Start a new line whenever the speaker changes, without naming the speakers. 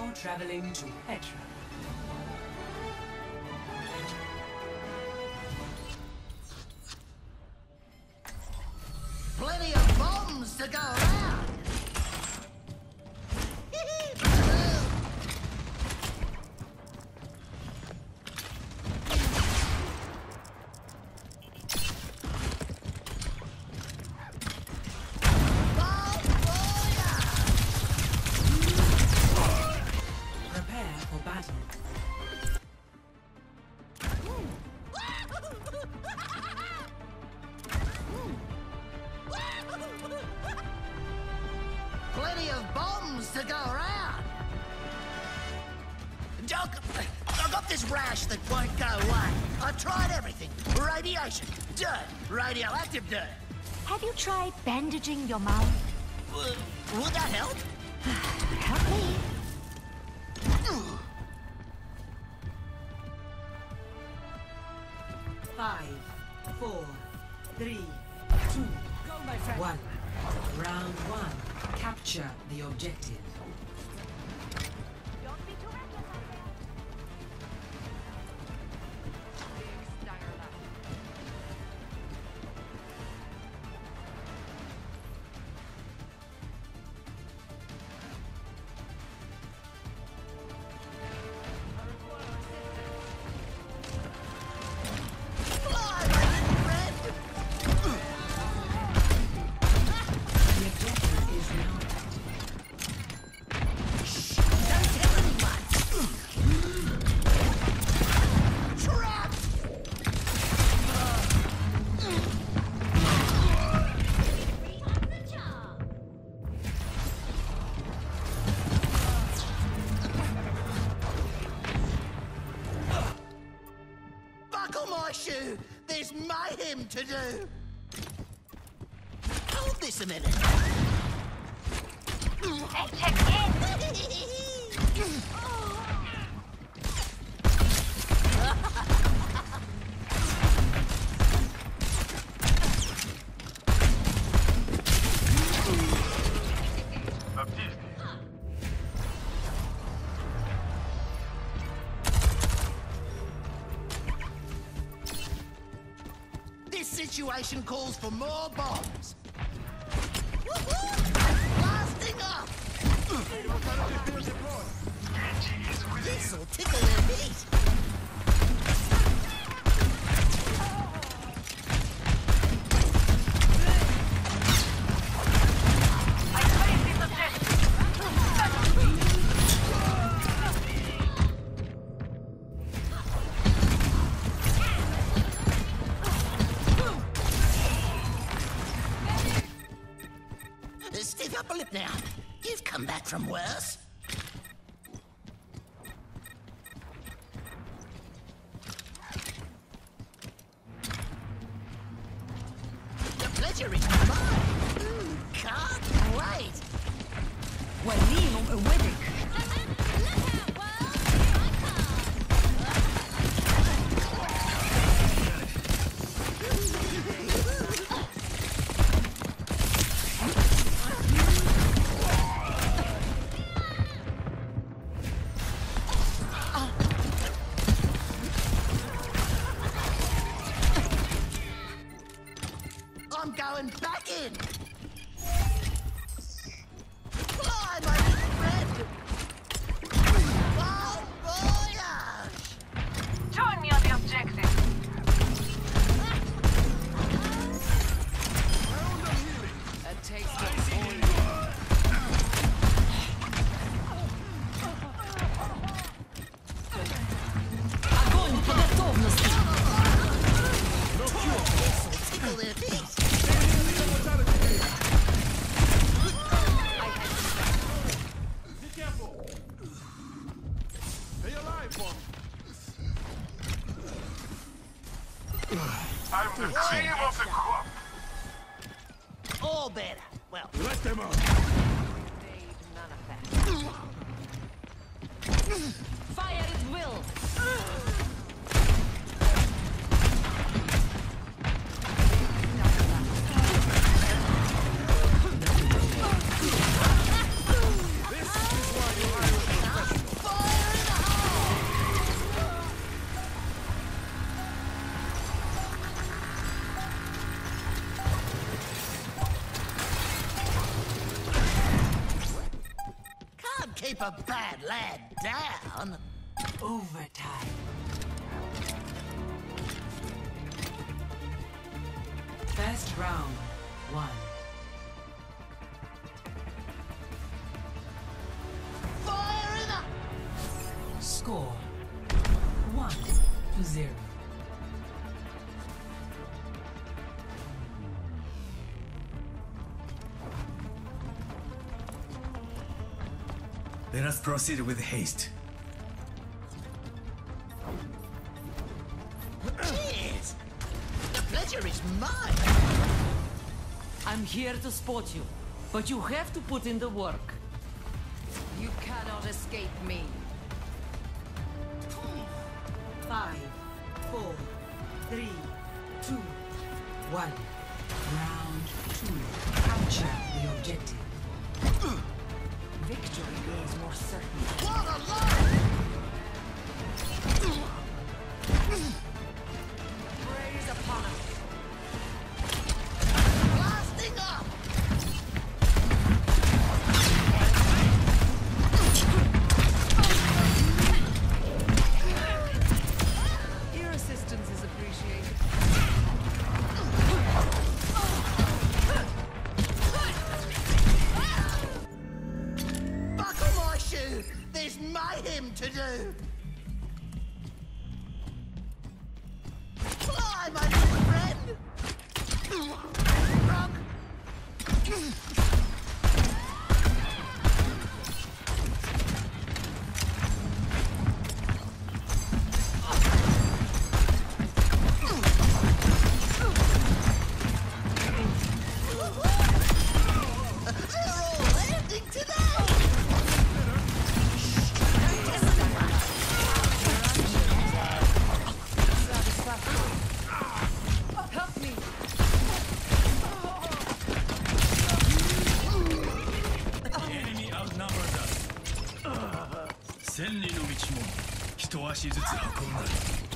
Now traveling to Petra.
Plenty of bombs to go around.
Prepare for battle.
Plenty of bombs to go around. Doc, I got this rash that won't go away. I've tried everything. Radiation, dirt, radioactive dirt.
Have you tried bandaging your mouth?
Would that help?
Help me.
Five, four, three, two, go, my friend. One. Round one. Capture the objective.
Don't be too reckless out there.
Fly, my little friend.
The objective is now.
Don't tell anyone. Trapped. Buckle my shoe. There's mayhem to do. Hold this a minute.
Check in.
This situation calls for more bombs. Blasting up! This'll tickle their feet. Stiff upper lip now. You've come back from worse. The pleasure is mine. Can't wait.
وليهم قوتك.
I'm going back in. Fly, my little friend. keep a bad lad down.
Overtime. First round, 1.
Fire in the...
Score 1-0.
Let us proceed with haste.
Cheers! The pleasure is mine!
I'm here to support you, but you have to put in the work.
You cannot escape me.
5, 4, 3, 2, 1. Round 2. Capture the objective.
Victory is more certain.
What a line!
Praise upon us.
Blasting up!
Your assistance is appreciated.
Buckle my shoe! There's mayhem to do! Fly, my little friend! Rock! They're all landing today!
Help me.
Enemy outnumbered us. 千里の道も一足ずつ運んだ。